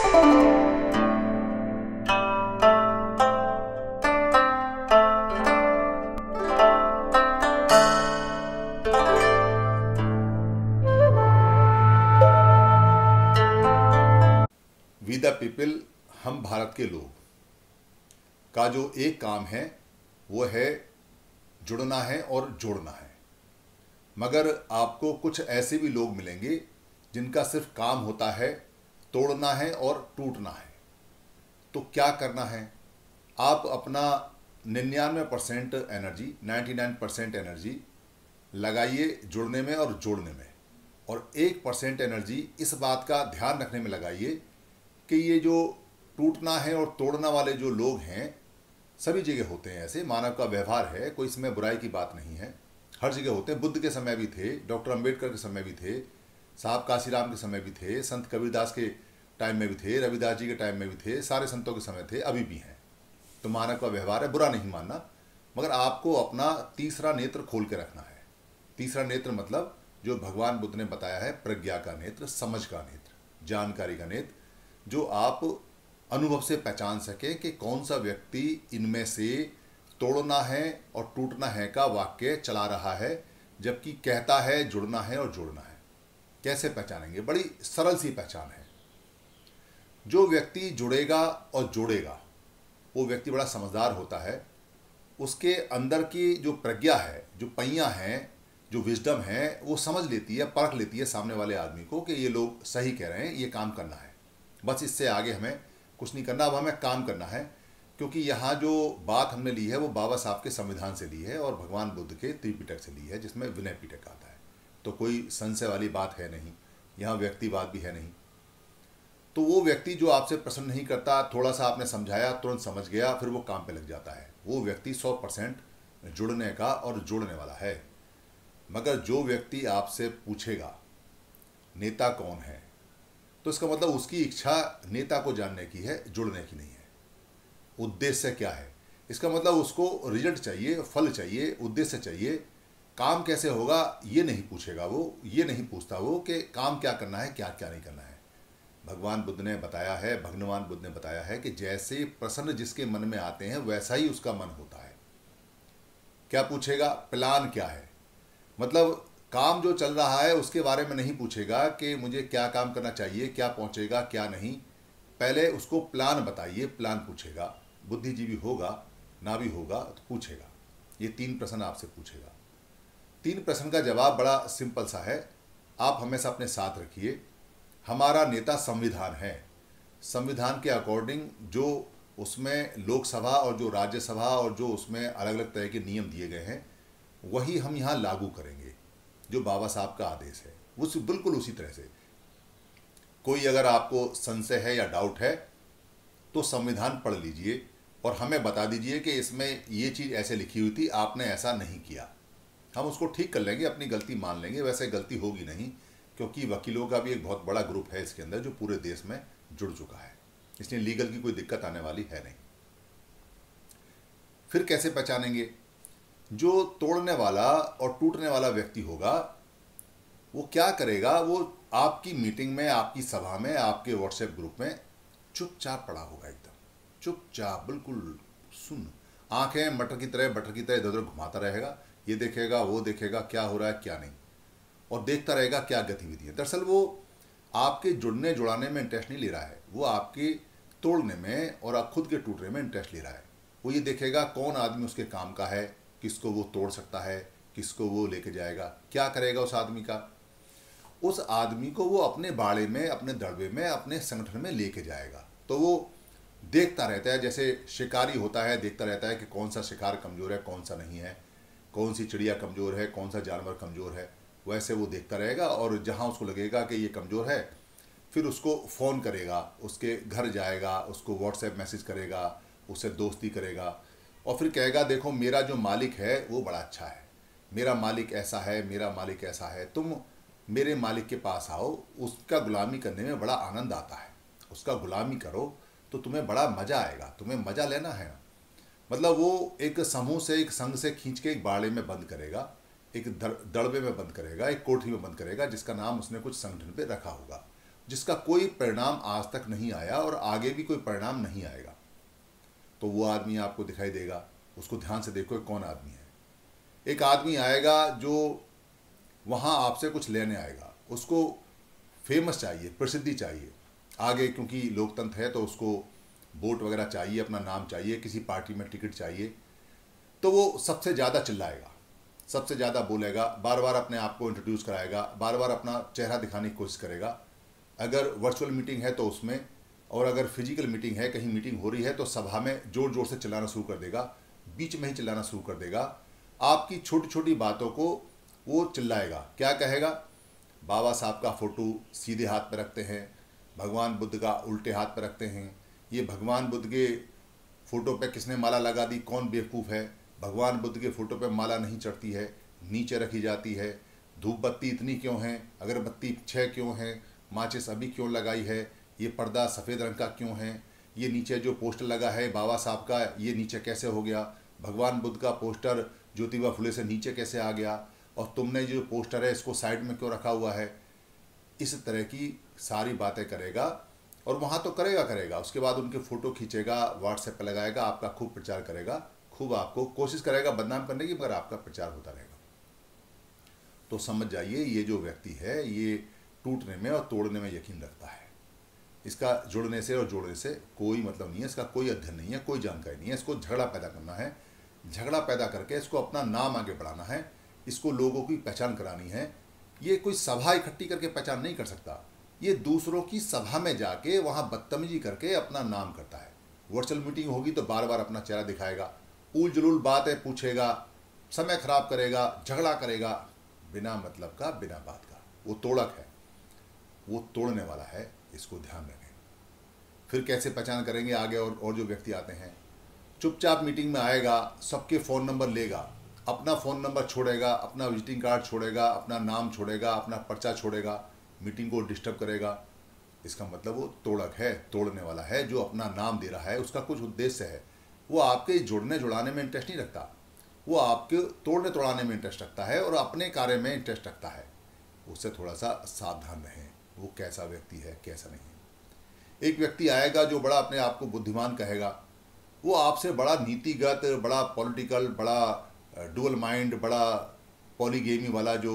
We the people, हम भारत के लोग का जो एक काम है वो है जुड़ना है और जोड़ना है। मगर आपको कुछ ऐसे भी लोग मिलेंगे जिनका सिर्फ काम होता है तोड़ना है और टूटना है। तो क्या करना है? आप अपना 99% एनर्जी, 99% एनर्जी लगाइए जुड़ने में और जोड़ने में, और 1% एनर्जी इस बात का ध्यान रखने में लगाइए कि ये जो टूटना है और तोड़ना वाले जो लोग हैं सभी जगह होते हैं। ऐसे मानव का व्यवहार है, कोई इसमें बुराई की बात नहीं है, हर जगह होते हैं। बुद्ध के समय भी थे, डॉक्टर अंबेडकर के समय भी थे, साहब काशीराम के समय भी थे, संत कबीरदास के टाइम में भी थे, रविदास जी के टाइम में भी थे, सारे संतों के समय थे, अभी भी हैं। तो मानव का व्यवहार है, बुरा नहीं मानना, मगर आपको अपना तीसरा नेत्र खोल के रखना है। तीसरा नेत्र मतलब जो भगवान बुद्ध ने बताया है, प्रज्ञा का नेत्र, समझ का नेत्र, जानकारी का नेत्र, जो आप अनुभव से पहचान सकें कि कौन सा व्यक्ति इनमें से तोड़ना है और टूटना है का वाक्य चला रहा है, जबकि कहता है जुड़ना है और जोड़ना है। कैसे पहचानेंगे? बड़ी सरल सी पहचान है। जो व्यक्ति जुड़ेगा और जोड़ेगा वो व्यक्ति बड़ा समझदार होता है। उसके अंदर की जो प्रज्ञा है, जो पहियां हैं, जो विजडम है, वो समझ लेती है, परख लेती है सामने वाले आदमी को कि ये लोग सही कह रहे हैं, ये काम करना है, बस इससे आगे हमें कुछ नहीं करना, अब हमें काम करना है। क्योंकि यहाँ जो बात हमने ली है वो बाबा साहब के संविधान से ली है और भगवान बुद्ध के त्रिपिटक से ली है, जिसमें विनय पिटक आता है। तो कोई संशय वाली बात है नहीं, यहाँ व्यक्तिवाद भी है नहीं। तो वो व्यक्ति जो आपसे प्रश्न नहीं करता, थोड़ा सा आपने समझाया, तुरंत समझ गया, फिर वो काम पे लग जाता है, वो व्यक्ति 100% जुड़ने का और जोड़ने वाला है। मगर जो व्यक्ति आपसे पूछेगा नेता कौन है, तो इसका मतलब उसकी इच्छा नेता को जानने की है, जुड़ने की नहीं है। उद्देश्य क्या है? इसका मतलब उसको रिजल्ट चाहिए, फल चाहिए, उद्देश्य चाहिए। काम कैसे होगा ये नहीं पूछेगा वो, ये नहीं पूछता वो कि काम क्या करना है, क्या क्या नहीं करना है। भगवान बुद्ध ने बताया है, भगवान बुद्ध ने बताया है कि जैसे प्रश्न जिसके मन में आते हैं वैसा ही उसका मन होता है। क्या पूछेगा? प्लान क्या है। मतलब काम जो चल रहा है उसके बारे में नहीं पूछेगा कि मुझे क्या काम करना चाहिए, क्या पहुंचेगा, क्या नहीं। पहले उसको प्लान बताइए, प्लान पूछेगा। बुद्धिजीवी होगा ना भी होगा तो पूछेगा। ये 3 प्रश्न आपसे पूछेगा। 3 प्रश्न का जवाब बड़ा सिंपल सा है, आप हमेशा अपने साथ रखिए। हमारा नेता संविधान है, संविधान के अकॉर्डिंग जो उसमें लोकसभा और जो राज्यसभा और जो उसमें अलग अलग तरह के नियम दिए गए हैं वही हम यहाँ लागू करेंगे। जो बाबा साहब का आदेश है उस बिल्कुल उसी तरह से। कोई अगर आपको संशय है या डाउट है तो संविधान पढ़ लीजिए और हमें बता दीजिए कि इसमें ये चीज़ ऐसे लिखी हुई थी, आपने ऐसा नहीं किया। हम उसको ठीक कर लेंगे, अपनी गलती मान लेंगे। वैसे गलती होगी नहीं, क्योंकि वकीलों का भी एक बहुत बड़ा ग्रुप है इसके अंदर जो पूरे देश में जुड़ चुका है, इसलिए लीगल की कोई दिक्कत आने वाली है नहीं। फिर कैसे पहचानेंगे? जो तोड़ने वाला और टूटने वाला व्यक्ति होगा वो क्या करेगा? वो आपकी मीटिंग में, आपकी सभा में, आपके व्हाट्सएप ग्रुप में चुपचाप पड़ा होगा, एकदम चुपचाप, बिल्कुल सुन, आंखें बटर की तरह इधर उधर घुमाता रहेगा। ये देखेगा, वो देखेगा क्या हो रहा है क्या नहीं, और देखता रहेगा क्या गतिविधि है। दरअसल वो आपके जुड़ने जुड़ाने में इंटरेस्ट नहीं ले रहा है, वो आपके तोड़ने में और आप खुद के टूटने में इंटरेस्ट ले रहा है। वो ये देखेगा कौन आदमी उसके काम का है, किसको वो तोड़ सकता है, किसको वो लेके जाएगा, क्या करेगा उस आदमी का। उस आदमी को वो अपने बाड़े में, अपने दड़बे में, अपने संगठन में लेके जाएगा। तो वो देखता रहता है, जैसे शिकारी होता है, देखता रहता है कि कौन सा शिकार कमज़ोर है, कौन सा नहीं है, कौन सी चिड़िया कमज़ोर है, कौन सा जानवर कमज़ोर है। वैसे वो देखता रहेगा और जहाँ उसको लगेगा कि ये कमज़ोर है फिर उसको फ़ोन करेगा, उसके घर जाएगा, उसको व्हाट्सएप मैसेज करेगा, उससे दोस्ती करेगा और फिर कहेगा देखो मेरा जो मालिक है वो बड़ा अच्छा है, मेरा मालिक ऐसा है, मेरा मालिक ऐसा है, तुम मेरे मालिक के पास आओ, उसका गुलामी करने में बड़ा आनंद आता है, उसका गुलामी करो तो तुम्हें बड़ा मज़ा आएगा, तुम्हें मज़ा लेना है ना। मतलब वो एक समूह से, एक संघ से खींच के एक बाड़े में बंद करेगा, एक दड़बे में बंद करेगा, एक कोठरी में बंद करेगा जिसका नाम उसने कुछ संगठन पे रखा होगा, जिसका कोई परिणाम आज तक नहीं आया और आगे भी कोई परिणाम नहीं आएगा। तो वो आदमी आपको दिखाई देगा, उसको ध्यान से देखो कौन आदमी है। एक आदमी आएगा जो वहाँ आपसे कुछ लेने आएगा, उसको फेमस चाहिए, प्रसिद्धि चाहिए आगे, क्योंकि लोकतंत्र है तो उसको वोट वगैरह चाहिए, अपना नाम चाहिए, किसी पार्टी में टिकट चाहिए, तो वो सबसे ज़्यादा चिल्लाएगा, सबसे ज़्यादा बोलेगा, बार बार अपने आप को इंट्रोड्यूस कराएगा, बार बार अपना चेहरा दिखाने की कोशिश करेगा। अगर वर्चुअल मीटिंग है तो उसमें, और अगर फिजिकल मीटिंग है, कहीं मीटिंग हो रही है तो सभा में ज़ोर ज़ोर से चिल्लाना शुरू कर देगा, बीच में ही चिल्लाना शुरू कर देगा। आपकी छोटी छोटी बातों को वो चिल्लाएगा। क्या कहेगा? बाबा साहब का फ़ोटो सीधे हाथ पर रखते हैं, भगवान बुद्ध का उल्टे हाथ पर रखते हैं, ये भगवान बुद्ध के फ़ोटो पे किसने माला लगा दी, कौन बेवकूफ़ है, भगवान बुद्ध के फ़ोटो पे माला नहीं चढ़ती है, नीचे रखी जाती है, धूप बत्ती इतनी क्यों है, अगरबत्ती 6 क्यों है, माचिस अभी क्यों लगाई है, ये पर्दा सफ़ेद रंग का क्यों है, ये नीचे जो पोस्टर लगा है बाबा साहब का, ये नीचे कैसे हो गया, भगवान बुद्ध का पोस्टर ज्योतिबा फुले से नीचे कैसे आ गया, और तुमने जो पोस्टर है इसको साइड में क्यों रखा हुआ है। इस तरह की सारी बातें करेगा, और वहाँ तो करेगा, उसके बाद उनके फ़ोटो खींचेगा, व्हाट्सएप पर लगाएगा, आपका खूब प्रचार करेगा, खूब आपको कोशिश करेगा बदनाम करने की, मगर आपका प्रचार होता रहेगा। तो समझ जाइए ये जो व्यक्ति है ये टूटने में और तोड़ने में यकीन रखता है। इसका जुड़ने से और जोड़ने से कोई मतलब नहीं है, इसका कोई अध्ययन नहीं है, कोई जानकारी नहीं है। इसको झगड़ा पैदा करना है, झगड़ा पैदा करके इसको अपना नाम आगे बढ़ाना है, इसको लोगों की पहचान करानी है। ये कोई सभा इकट्ठी करके पहचान नहीं कर सकता, ये दूसरों की सभा में जाके वहाँ बदतमीजी करके अपना नाम करता है। वर्चुअल मीटिंग होगी तो बार बार अपना चेहरा दिखाएगा, उल जुलूल बातें पूछेगा, समय खराब करेगा, झगड़ा करेगा, बिना मतलब का, बिना बात का। वो तोड़क है, वो तोड़ने वाला है, इसको ध्यान रखें। फिर कैसे पहचान करेंगे आगे? और जो व्यक्ति आते हैं चुपचाप मीटिंग में आएगा, सबके फ़ोन नंबर लेगा, अपना फ़ोन नंबर छोड़ेगा, अपना विजिटिंग कार्ड छोड़ेगा, अपना नाम छोड़ेगा, अपना पर्चा छोड़ेगा, मीटिंग को डिस्टर्ब करेगा। इसका मतलब वो तोड़क है, तोड़ने वाला है। जो अपना नाम दे रहा है उसका कुछ उद्देश्य है, वो आपके जुड़ने जुड़ाने में इंटरेस्ट नहीं रखता, वो आपके तोड़ने तोड़ाने में इंटरेस्ट रखता है और अपने कार्य में इंटरेस्ट रखता है। उससे थोड़ा सा सावधान रहें, वो कैसा व्यक्ति है कैसा नहीं है। एक व्यक्ति आएगा जो बड़ा अपने आप को बुद्धिमान कहेगा, वो आपसे बड़ा नीतिगत, बड़ा पॉलिटिकल, बड़ा डुअल माइंड, बड़ा पॉलीगेमी वाला जो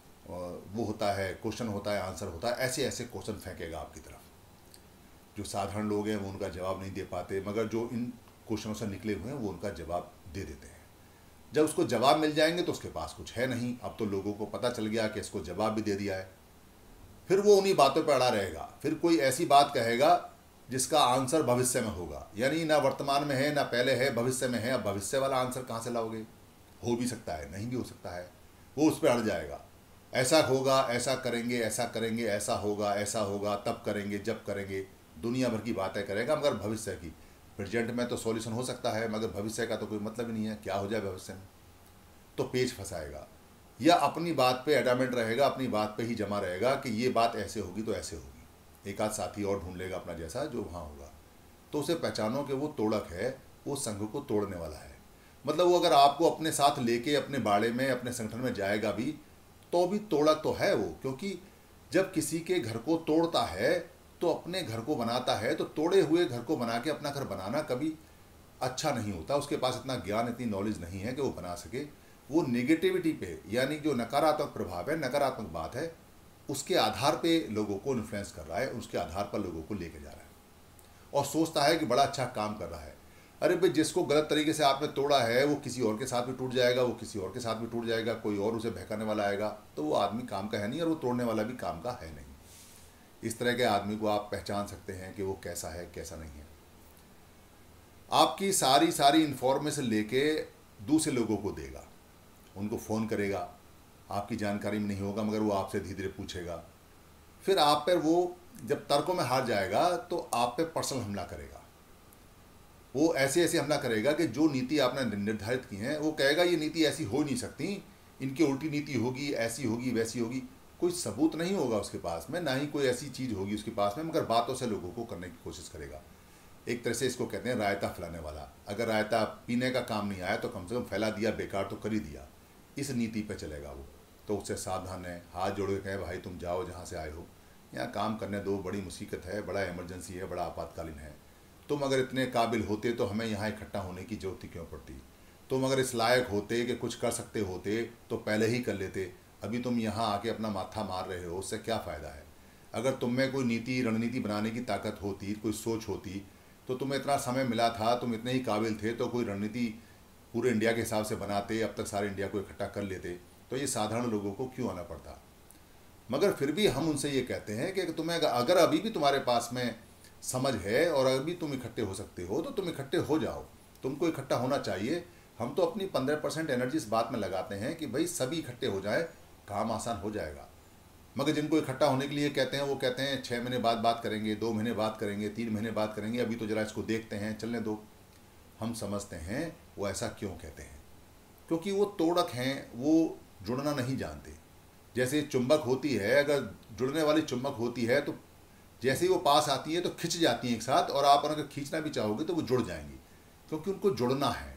वो होता है, क्वेश्चन होता है, आंसर होता है, ऐसे ऐसे क्वेश्चन फेंकेगा आपकी तरफ। जो साधारण लोग हैं वो उनका जवाब नहीं दे पाते, मगर जो इन क्वेश्चनों से निकले हुए हैं वो उनका जवाब दे देते हैं। जब उसको जवाब मिल जाएंगे तो उसके पास कुछ है नहीं, अब तो लोगों को पता चल गया कि इसको जवाब भी दे दिया है। फिर वो उन्हीं बातों पर अड़ा रहेगा, फिर कोई ऐसी बात कहेगा जिसका आंसर भविष्य में होगा, यानी ना वर्तमान में है ना पहले है, भविष्य में है। अब भविष्य वाला आंसर कहाँ से लाओगे? हो भी सकता है, नहीं भी हो सकता है। वो उस पर अड़ जाएगा, ऐसा होगा, ऐसा करेंगे, ऐसा करेंगे, ऐसा होगा, ऐसा होगा, तब करेंगे, जब करेंगे, दुनिया भर की बातें करेगा, मगर भविष्य की, प्रेजेंट में तो सॉल्यूशन हो सकता है मगर भविष्य का तो कोई मतलब ही नहीं है, क्या हो जाए भविष्य में। तो पेच फंसाएगा, या अपनी बात पे एडामेंट रहेगा, अपनी बात पे ही जमा रहेगा कि ये बात ऐसे होगी तो ऐसे होगी। एक आध साथी और ढूंढ लेगा अपना जैसा जो वहाँ होगा। तो उसे पहचानो कि वो तोड़क है, वो संघ को तोड़ने वाला है। मतलब वो अगर आपको अपने साथ लेके अपने बाड़े में, अपने संगठन में जाएगा भी तो भी तोड़क तो है वो, क्योंकि जब किसी के घर को तोड़ता है तो अपने घर को बनाता है। तो तोड़े हुए घर को बना के अपना घर बनाना कभी अच्छा नहीं होता। उसके पास इतना ज्ञान, इतनी नॉलेज नहीं है कि वो बना सके। वो नेगेटिविटी पे, यानी जो नकारात्मक प्रभाव है, नकारात्मक बात है, उसके आधार पे लोगों को इन्फ्लुएंस कर रहा है, उसके आधार पर लोगों को लेके जा रहा है और सोचता है कि बड़ा अच्छा काम कर रहा है। अरे भाई, जिसको गलत तरीके से आपने तोड़ा है वो किसी और के साथ भी टूट जाएगा, वो किसी और के साथ भी टूट जाएगा, कोई और उसे बहकाने वाला आएगा, तो वो आदमी काम का है नहीं और वो तोड़ने वाला भी काम का है नहीं। इस तरह के आदमी को आप पहचान सकते हैं कि वो कैसा है कैसा नहीं है। आपकी सारी सारी इन्फॉर्मेशन लेके दूसरे लोगों को देगा, उनको फ़ोन करेगा, आपकी जानकारी में नहीं होगा मगर वो आपसे धीरे धीरे पूछेगा। फिर आप पर वो जब तर्कों में हार जाएगा तो आप पे पर्सनल हमला करेगा। वो ऐसे ऐसे हमला करेगा कि जो नीति आपने निर्धारित की है वो कहेगा ये नीति ऐसी हो नहीं सकती, इनकी उल्टी नीति होगी, ऐसी होगी, वैसी होगी। कोई सबूत नहीं होगा उसके पास में, ना ही कोई ऐसी चीज़ होगी उसके पास में, मगर बातों से लोगों को करने की कोशिश करेगा। एक तरह से इसको कहते हैं रायता फैलाने वाला। अगर रायता पीने का काम नहीं आया तो कम से कम फैला दिया, बेकार तो कर ही दिया। इस नीति पे चलेगा वो। तो उससे सावधान है, हाथ जोड़ के कहें भाई तुम जाओ जहाँ से आए हो, यहाँ काम करने दो, बड़ी मुसीबत है, बड़ा इमरजेंसी है, बड़ा आपातकालीन है। तुम अगर इतने काबिल होते तो हमें यहाँ इकट्ठा होने की जरूरत ही क्यों पड़ती? तुम अगर इस लायक होते कि कुछ कर सकते होते तो पहले ही कर लेते। अभी तुम यहाँ आके अपना माथा मार रहे हो, उससे क्या फ़ायदा है? अगर तुम में कोई नीति रणनीति बनाने की ताकत होती, कोई सोच होती, तो तुम्हें इतना समय मिला था, तुम इतने ही काबिल थे तो कोई रणनीति पूरे इंडिया के हिसाब से बनाते, अब तक सारे इंडिया को इकट्ठा कर लेते। तो ये साधारण लोगों को क्यों आना पड़ता? मगर फिर भी हम उनसे ये कहते हैं कि तुम्हें अगर अभी भी तुम्हारे पास में समझ है और अभी तुम इकट्ठे हो सकते हो तो तुम इकट्ठे हो जाओ। तुमको इकट्ठा होना चाहिए। हम तो अपनी 15% एनर्जी इस बात में लगाते हैं कि भाई सभी इकट्ठे हो जाए, काम आसान हो जाएगा। मगर जिनको इकट्ठा होने के लिए कहते हैं वो कहते हैं 6 महीने बाद बात करेंगे, 2 महीने बात करेंगे, 3 महीने बात करेंगे, अभी तो जरा इसको देखते हैं, चलने दो। हम समझते हैं वो ऐसा क्यों कहते हैं, क्योंकि वो तोड़क हैं, वो जुड़ना नहीं जानते। जैसे चुंबक होती है, अगर जुड़ने वाली चुंबक होती है तो जैसे ही वो पास आती है तो खिंच जाती हैं एक साथ, और आप अगर खींचना भी चाहोगे तो वो जुड़ जाएंगी, क्योंकि उनको जुड़ना है।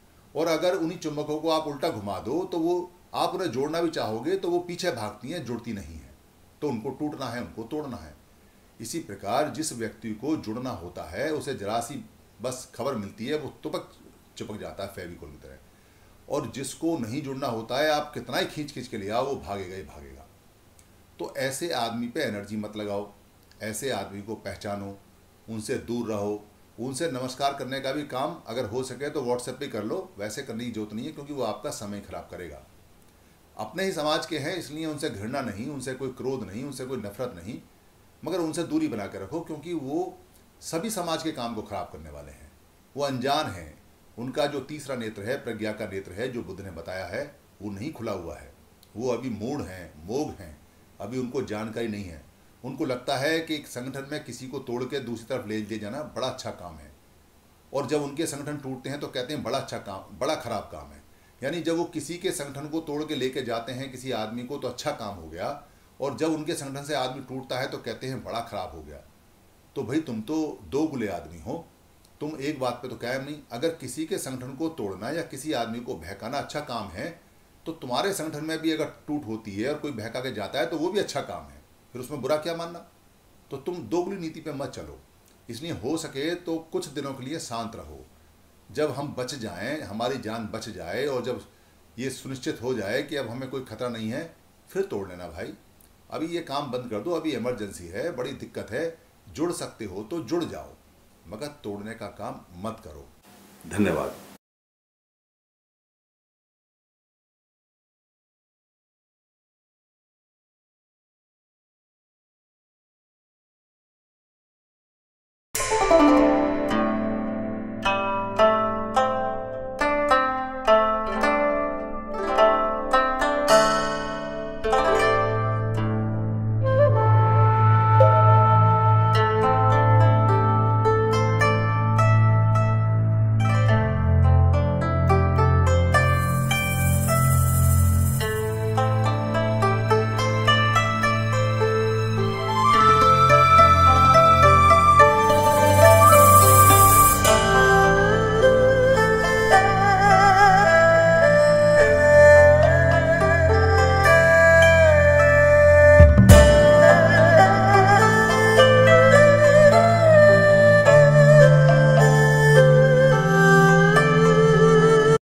और अगर उन्हीं चुंबकों को आप उल्टा घुमा दो तो वो आप उन्हें जोड़ना भी चाहोगे तो वो पीछे भागती हैं, जुड़ती नहीं है। तो उनको टूटना है, उनको तोड़ना है। इसी प्रकार जिस व्यक्ति को जुड़ना होता है उसे जरा सी बस खबर मिलती है, वो तुपक चिपक जाता है फेविकोल की तरह। और जिसको नहीं जुड़ना होता है, आप कितना ही खींच खींच के ले आओ, वो भागेगा ही भागेगा। तो ऐसे आदमी पे एनर्जी मत लगाओ, ऐसे आदमी को पहचानो, उनसे दूर रहो। उनसे नमस्कार करने का भी काम अगर हो सके तो व्हाट्सएप पे कर लो, वैसे करने की जरूरत नहीं है, क्योंकि वो आपका समय खराब करेगा। अपने ही समाज के हैं इसलिए उनसे घृणा नहीं, उनसे कोई क्रोध नहीं, उनसे कोई नफरत नहीं, मगर उनसे दूरी बना के रखो, क्योंकि वो सभी समाज के काम को खराब करने वाले हैं। वो अनजान हैं। उनका जो तीसरा नेत्र है, प्रज्ञा का नेत्र है, जो बुद्ध ने बताया है, वो नहीं खुला हुआ है। वो अभी मूढ़ हैं, मोग हैं, अभी उनको जानकारी नहीं है। उनको लगता है कि एक संगठन में किसी को तोड़ के दूसरी तरफ ले जाना बड़ा अच्छा काम है, और जब उनके संगठन टूटते हैं तो कहते हैं बड़ा अच्छा काम, बड़ा खराब काम है। यानी जब वो किसी के संगठन को तोड़ के लेके जाते हैं किसी आदमी को तो अच्छा काम हो गया, और जब उनके संगठन से आदमी टूटता है तो कहते हैं बड़ा खराब हो गया। तो भाई तुम तो दो गुले आदमी हो, तुम एक बात पे तो कायम नहीं। अगर किसी के संगठन को तोड़ना या किसी आदमी को बहकाना अच्छा काम है, तो तुम्हारे संगठन में भी अगर टूट होती है और कोई बहका के जाता है तो वो भी अच्छा काम है, फिर उसमें बुरा क्या मानना? तो तुम दोगुली नीति पे मत चलो। इसलिए हो सके तो कुछ दिनों के लिए शांत रहो। जब हम बच जाएं, हमारी जान बच जाए, और जब ये सुनिश्चित हो जाए कि अब हमें कोई खतरा नहीं है, फिर तोड़ लेना भाई। अभी ये काम बंद कर दो, अभी इमरजेंसी है, बड़ी दिक्कत है। जुड़ सकते हो तो जुड़ जाओ, मगर तोड़ने का काम मत करो। धन्यवाद।